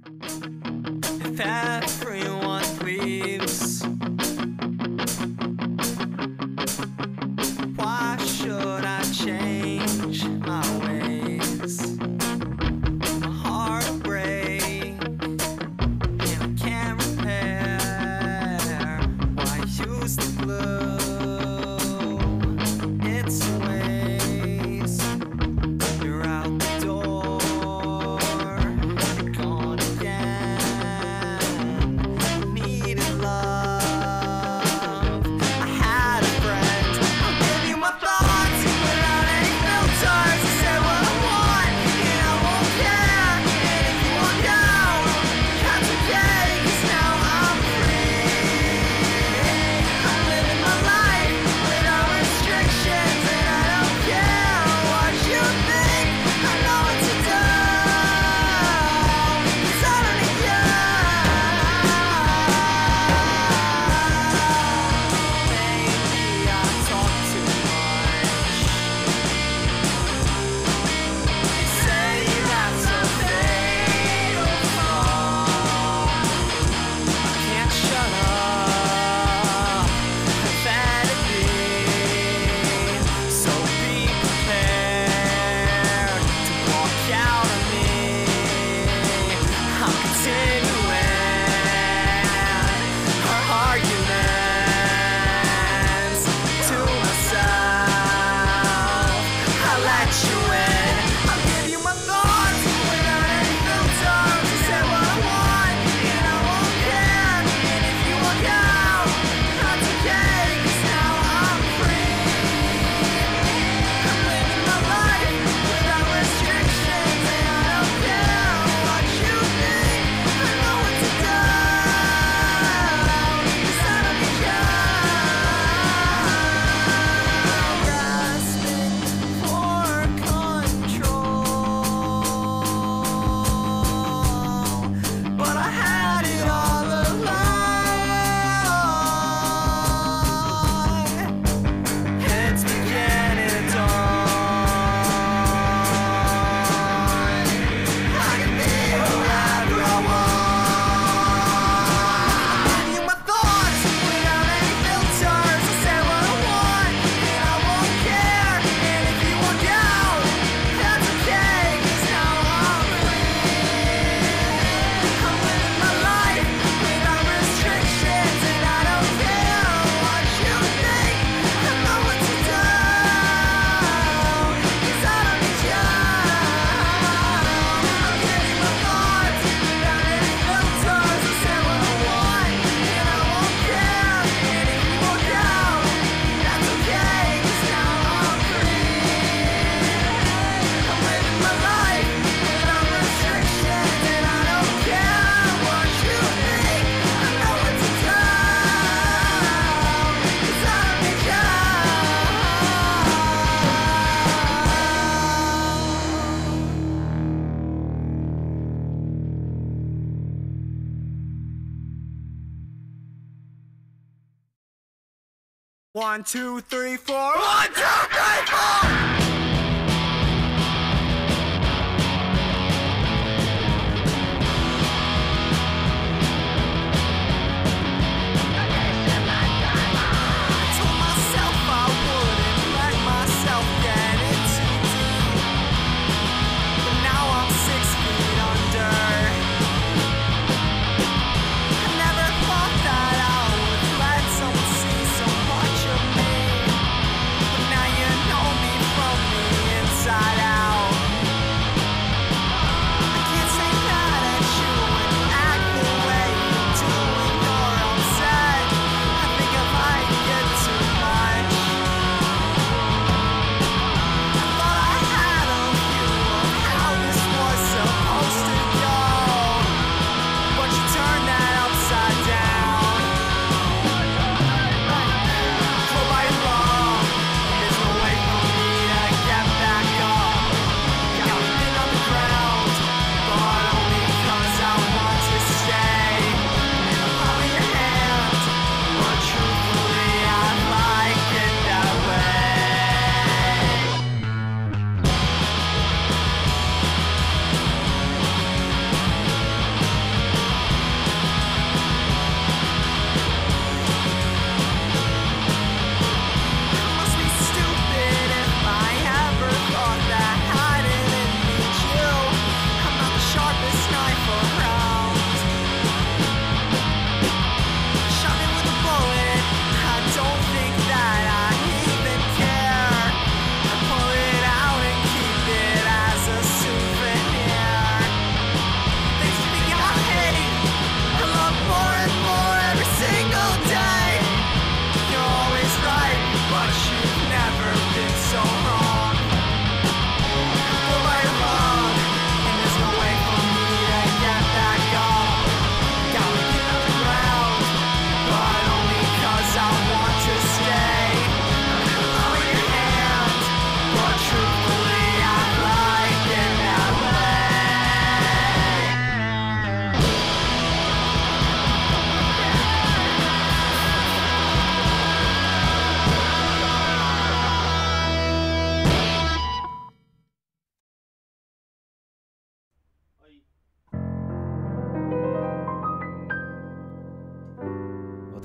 If everyone leaves, why should I change my ways? My heart breaks and I can't repair why I used to glue. It's a waste. You're out the door, you're gone again. Needed love. I had a friend. I'll give you my thoughts without any filters. I say what I want and I won't care. And if you walk out, that's okay, 'cause now I'm free. I'm living my life without restrictions, and I don't care what you think. I know what to do, 'cause I don't need you. Maybe I talk too much. They say that's a fatal flaw. I can't shut up. Pathetic being. So be prepared to walk out on me. I'm continuing our arguments to myself. I let you in. I'll give you my thoughts without any filters. I say what I want and I won't care. And if you walk out, that's okay, 'cause now I'm free. I'm living my life without restrictions, and I don't care what you think. I know what to do, 'cause I don't need you. Grasping for control, but I had it all along. It's beginning to dawn. I can be whoever I want. I'll give you my thoughts without any filters. I say what I want and I won't care. And if you walk out, that's okay, 'cause now I'm free. I'm living my life without restrictions, and I don't care what you think. I know what to do, 'cause I don't need you. I'll give you my thoughts without any filters. I say what I want and I won't care. And if you walk out, that's okay, 'cause now I'm free. I'm living my life without restrictions, and I don't care what you think. I know what to do, 'cause I don't need you. One, two, three, four. 1, 2, 3, 4. I told myself I wouldn't let myself get in too deep, but now I'm 6 feet under. I never thought that I would let someone see so much of me, but now you know me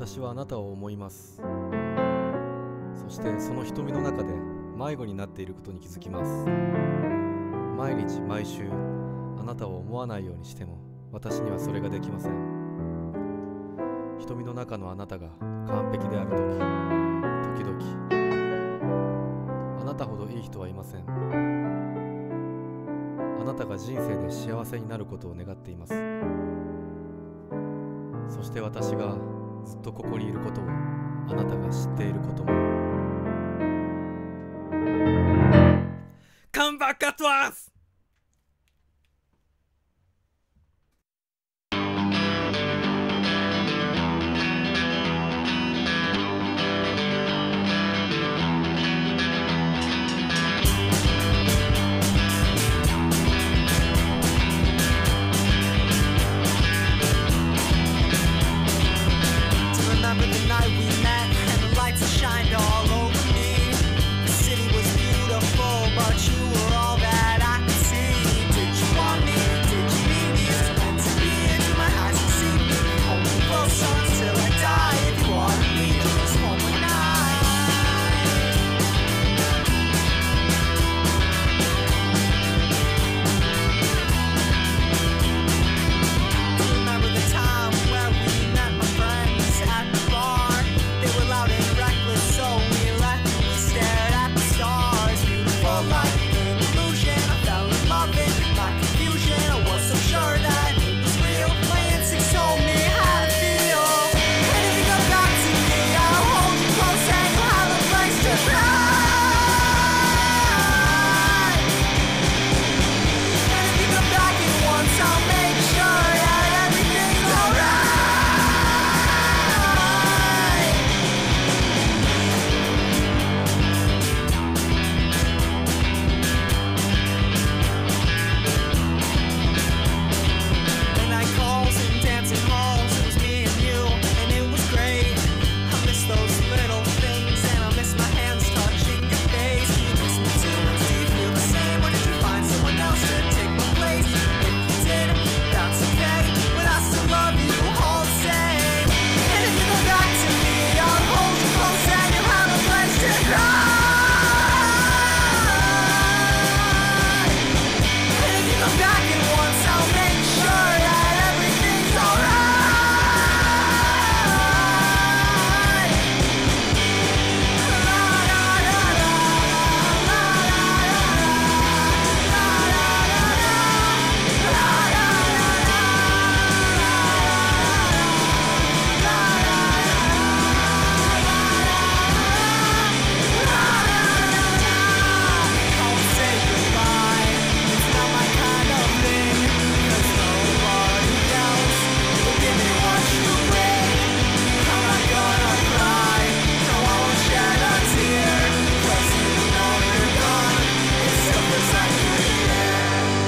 私はあなたを思います。そしてその瞳の中で迷子になっていることに気づきます。毎日毎週あなたを思わないようにしても私にはそれができません。瞳の中のあなたが完璧であるとき、時々あなたほどいい人はいません。あなたが人生で幸せになることを願っています。そして私がずっとここにいることをあなたが知っていることも。 Come back at once! Remember the night we met and the lights shined all over me. The city was beautiful, but you were all that I could see. Did you want me? Did you need me? Is it meant to be? Into my eyes and see me. Hold me closer until I die. If you wanted me, just one more night. Do you remember the time where we met my friends at the bar? They were loud and reckless, so we left. We stared at the stars. Beautiful light, an illusion. I fell in love in my confusion. I was so sure that it was real. My instincts told me how to feel. And if you come back to me, I'll hold you close and you'll have a place to cry. And if you come back at once, I'll make sure that everything's alright. Midnight calls and dancing halls, it was me and you, and it was great. I miss those little things, and I miss my hands touching your face. You miss me too, do you feel the same, or did you find someone else to take my place? If you did, that's okay, but I still love you all the same. And if you go back to me, I'll hold you close and you'll have a place to cry. And if you come back at once, I'll make sure that everything's alright. I'll say goodbye. It's not my kind of thing, 'cause nobody else will give me what you bring. I'm not gonna cry, no, I won't shed a tear, 'cause even though you're gone, it still feels like you're here.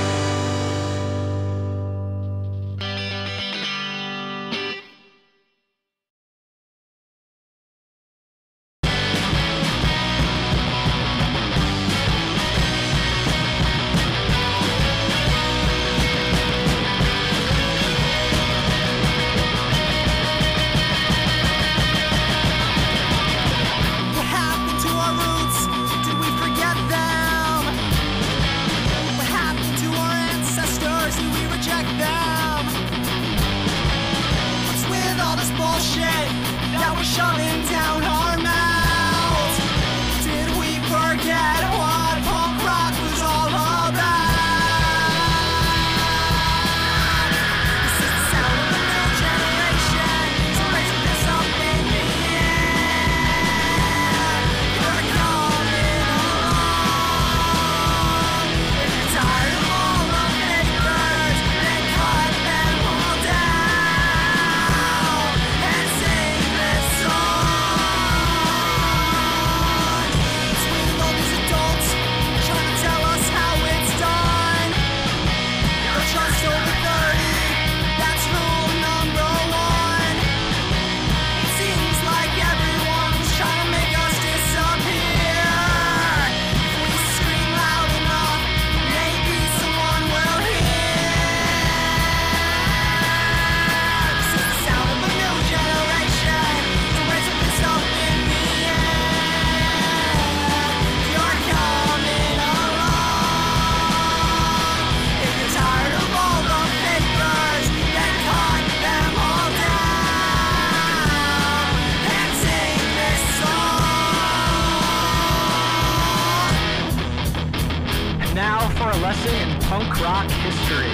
What happened to our roots? Did we forget them? What happened to our ancestors? Did we reject them? What's with all this bullshit that we're shoving down our mouths? Did we forget what punk rock was all about? This is the sound of the new generation. So raise this up in the air. You're coming along. If you're tired of all the papers, then cut them all down and sing this song. Now for a lesson in punk rock history.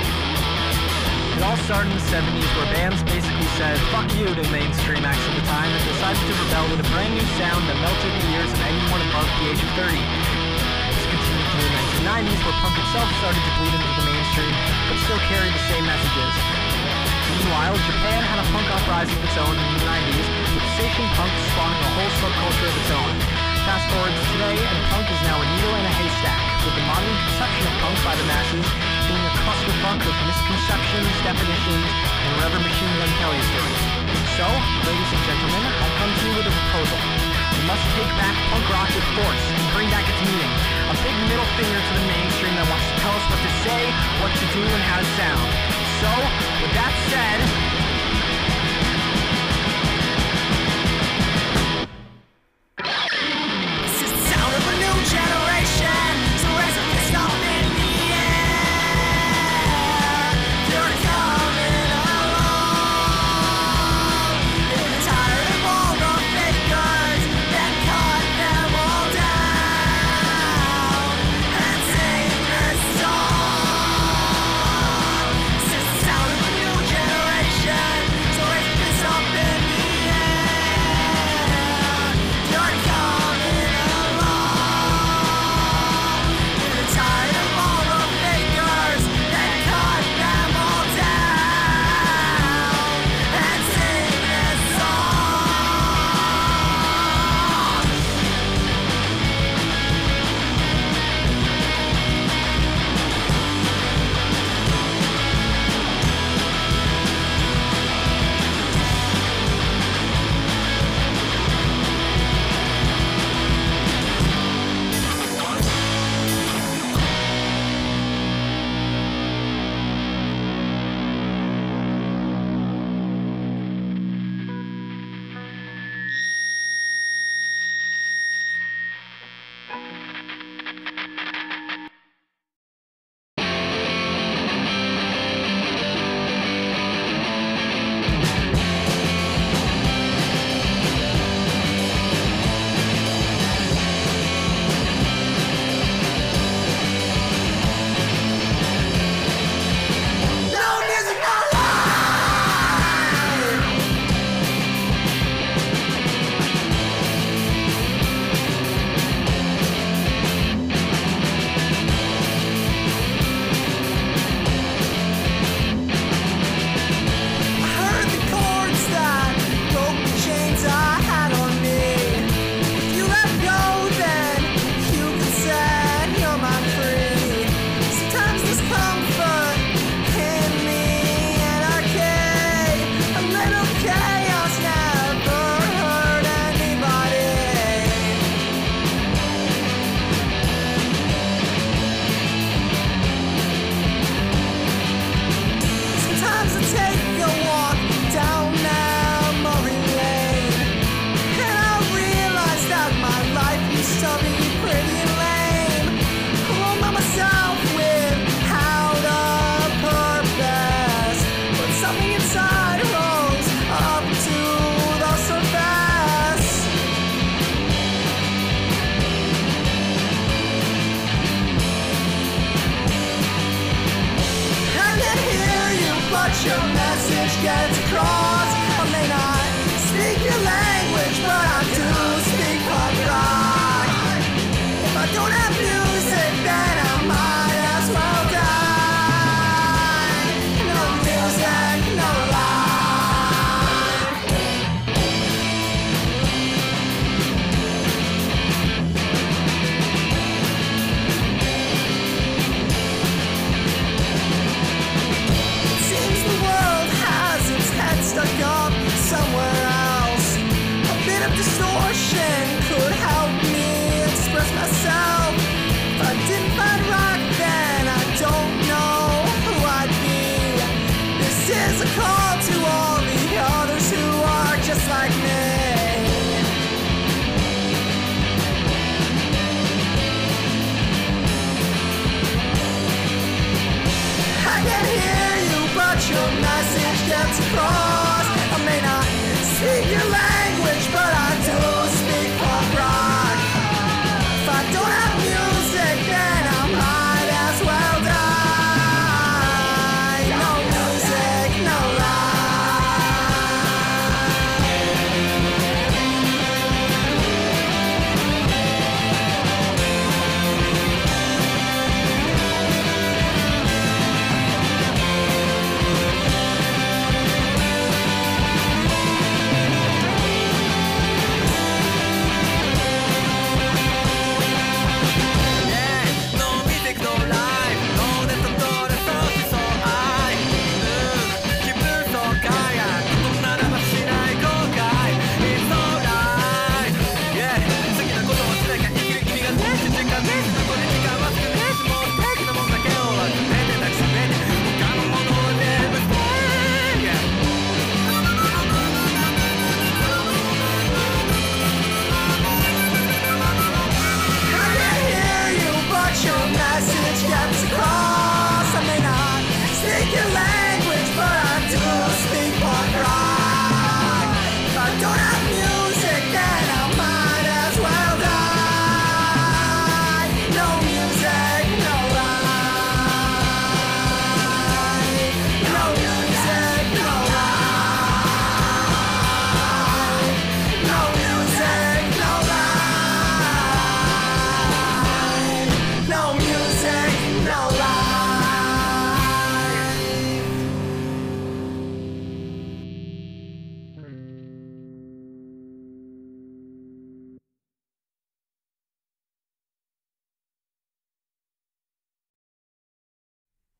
It all started in the 70s where bands basically said fuck you to mainstream acts of the time and decided to rebel with a brand new sound that melted the ears of anyone above the age of 30. This continued through the 1990s where punk itself started to bleed into the mainstream but still carried the same messages. Meanwhile, Japan had a punk uprising of its own in the 90s with Seishun punk spawning a whole subculture of its own. Fast forward to today, and punk is now a needle in a haystack, with the modern conception of punk by the masses being a clusterfuck of misconceptions, definitions, and Reverend Machine Gun Kelly stories. So, ladies and gentlemen, I come to you with a proposal. We must take back punk rock with force and bring back its meaning. A big middle finger to the mainstream that wants to tell us what to say, what to do, and how to sound. So, with that said, If I don't have music, then I'm high.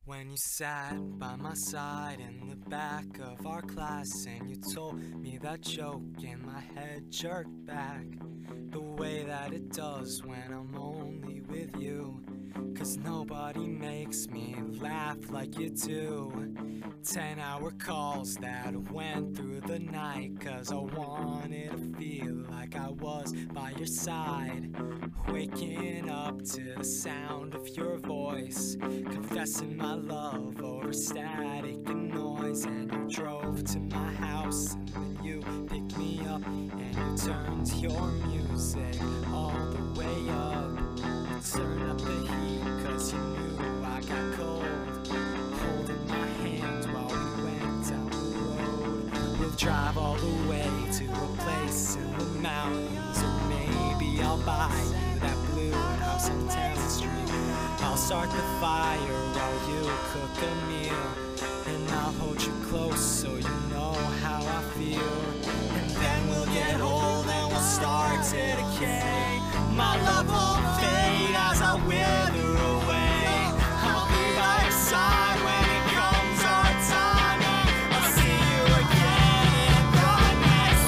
When you sat by my side in the back of our class and you told me that joke and my head jerked back the way that it does when I'm only with you. 'Cause nobody makes me laugh like you do. 10-hour calls that went through the night 'cause I wanted to feel like I was by your side. Waking up to the sound of your voice, confessing my love over static and noise. And you drove to my house and then you picked me up and you turned your music all the way up. You turned up the heat 'cause you knew I got cold, holding my hand while we went down the road. We'll drive all the way to a place in the mountains, or maybe I'll buy you that blue house on 10th Street. I'll start the fire while you cook a meal, and I'll hold you close so you know how I feel. And then we'll get old and we'll start to decay. My love won't fade as I wither away. I'll be by your side when it comes our time, and I'll see you again in the next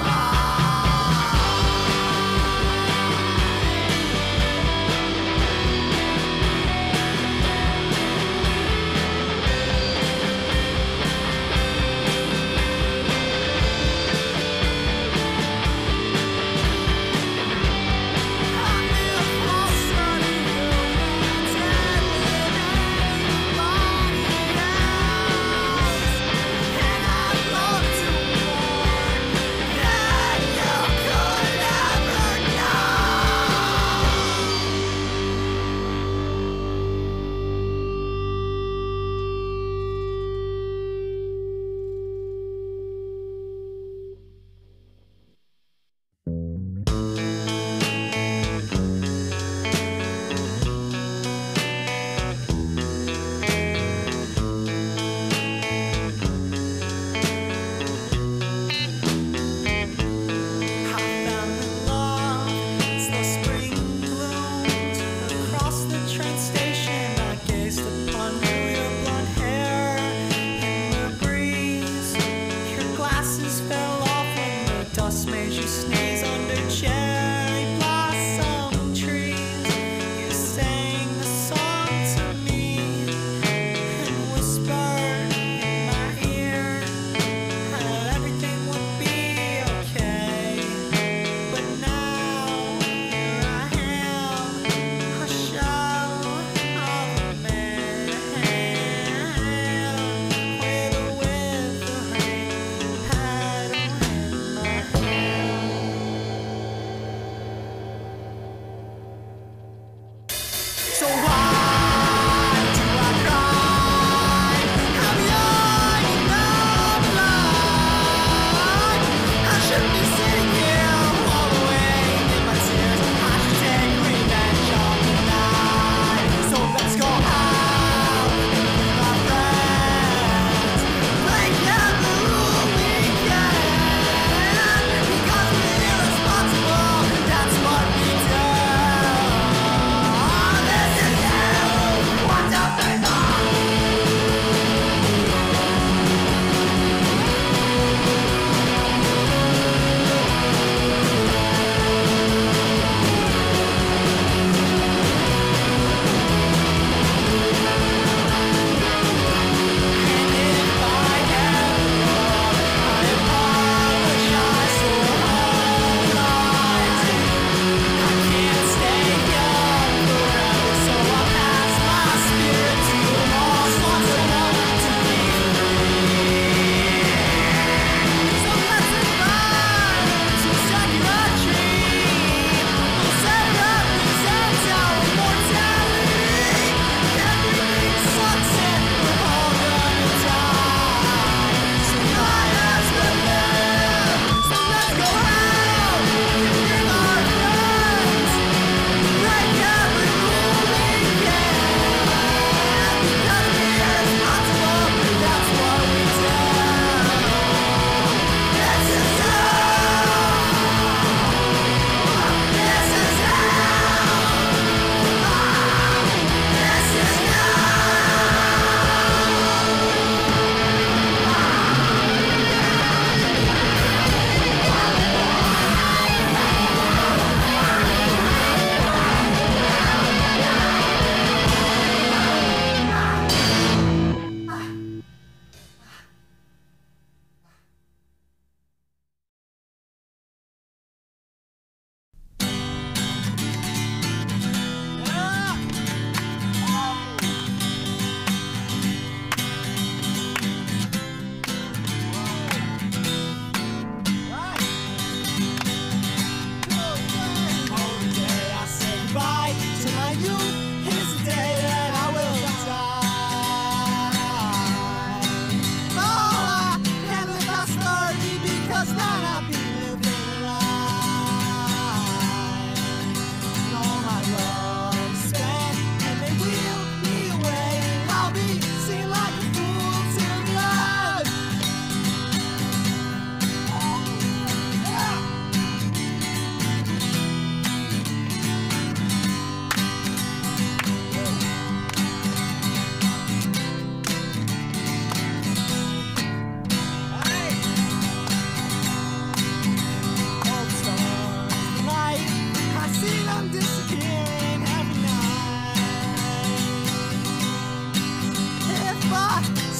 I feel closer to you.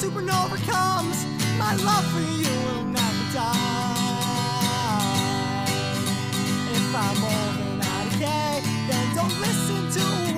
supernova comes, my love for you will never die. If I'm old and out of day, then don't listen to